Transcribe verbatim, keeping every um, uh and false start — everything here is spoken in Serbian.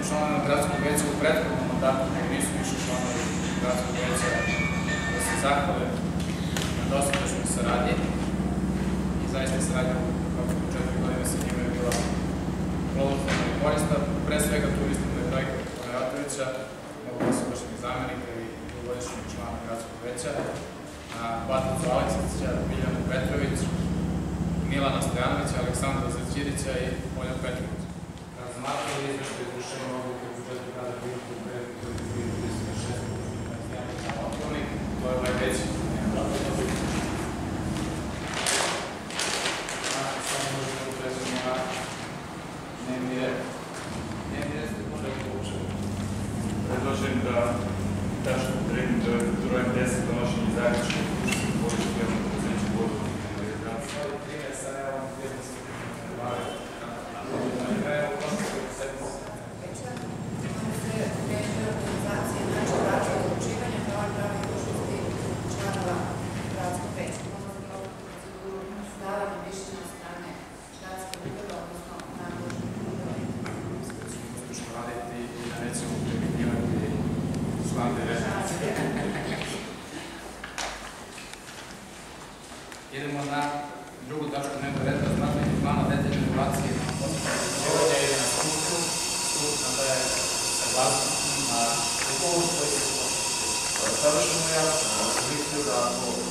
tim članovima gradskog veća u prethodnom mandatu koji nisu više članovi gradskog veća da se zahvale na dosadašnjoj saradnji i zaista saradnja kako u četiri godine sa njima je bila plodotvorna i korisna. Pre svega tu mislim da je Trajka Pomeratovića, mogu dosadašnjeg zamenika i dugogodišnjeg člana gradskog veća, Baticu Aleksića, Biljanu Petrović, Milana Stojanovića, Aleksandra Zaćirića i Olja Petrović. Kad smatrali izveštaj izvršenja odluke u budžetu grada Pirota u periodu koji je bio trideset šest otvornik, to je ovaj veći. Samo možemo da pređemo na dnevni red. Dnevni red ste možda i poučili. Predlažem da tačku brojem deset donošenje zajedničkog društvenog područja javnog preduzeća Vodovodne kanalizacije. Ovo je trinaest, a evo vam trinaest. Na kraju konstruktivne sedmice. Večer, ono se uređuje organizacije, znači razvoj odlučivanja, prava i prava i dužnosti članova gradskog veća. Odnosno proceduru davanja mišljenja od strane gradske uprave, odnosno nadležnih uprave. Uspešno raditi i da nećemo primjenjivati član devetnaest. Idemo na drugu tačku dnevnog reda, razmatranje plana detaljne regulacije poslovanja ide na strukturu, stručna da je saglasnost na upovu koji se poslušaju. Savršeno jasno, ja sam mislio da ako